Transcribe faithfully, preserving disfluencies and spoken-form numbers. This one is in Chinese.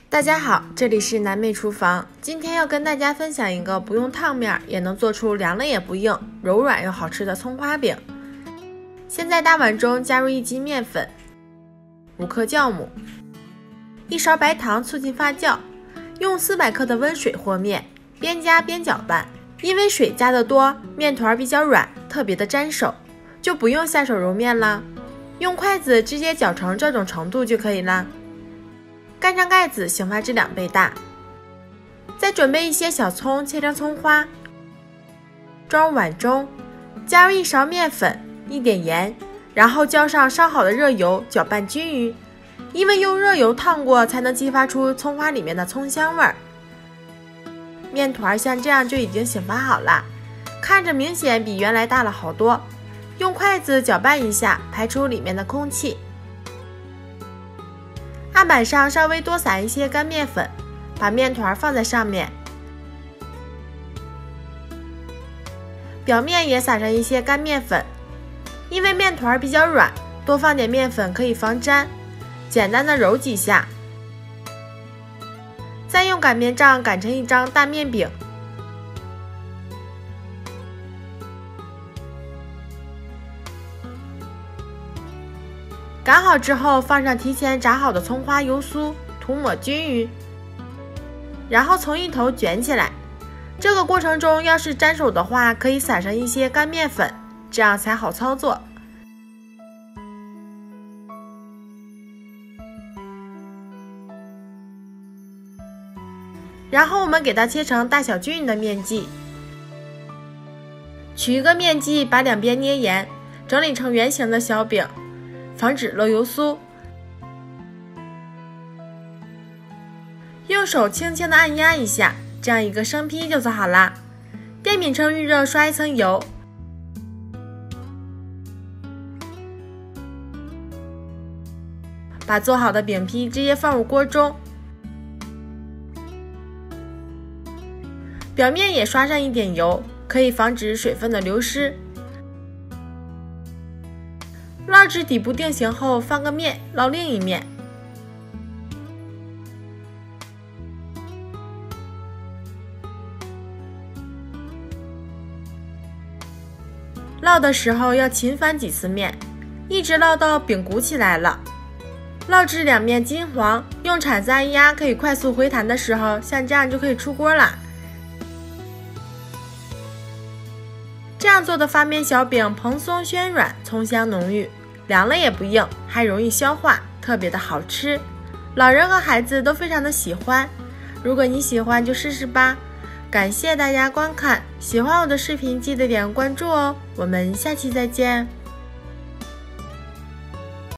大家好，这里是南美厨房。今天要跟大家分享一个不用烫面也能做出凉了也不硬、柔软又好吃的葱花饼。先在大碗中加入一斤面粉、五克酵母、一勺白糖促进发酵，用四百克的温水和面，边加边搅拌。因为水加得多，面团比较软，特别的粘手，就不用下手揉面啦，用筷子直接搅成这种程度就可以啦。盖上盖子，醒发至两倍大。再准备一些小葱，切成葱花，装入碗中，加入一勺面粉，一点盐，然后浇上烧好的热油，搅拌均匀。因为用热油烫过，才能激发出葱花里面的葱香味儿。面团像这样就已经醒发好了，看着明显比原来大了好多。用筷子搅拌一下，排出里面的空气。案板上稍微多撒一些干面粉，把面团放在上面，表面也撒上一些干面粉。因为面团比较软，多放点面粉可以防粘。简单的揉几下，再用擀面杖擀成一张大面饼。擀好之后，放上提前炸好的葱花油酥，涂抹均匀，然后从一头卷起来。这个过程中要是粘手的话，可以撒上一些干面粉，这样才好操作。然后我们给它切成大小均匀的面剂，取一个面剂，把两边捏严，整理成圆形的小饼，防止漏油酥。用手轻轻的按压一下，这样一个生坯就做好啦。电饼铛预热，刷一层油，把做好的饼坯直接放入锅中，表面也刷上一点油，可以防止水分的流失。烙至底部定型后，翻个面，烙另一面。烙的时候要勤翻几次面，一直烙到饼鼓起来了。烙至两面金黄，用铲子按压，可以快速回弹的时候，像这样就可以出锅啦。这样做的发面小饼蓬松暄软，葱香浓郁，凉了也不硬，还容易消化，特别的好吃，老人和孩子都非常的喜欢。如果你喜欢就试试吧。感谢大家观看，喜欢我的视频记得点关注哦，我们下期再见。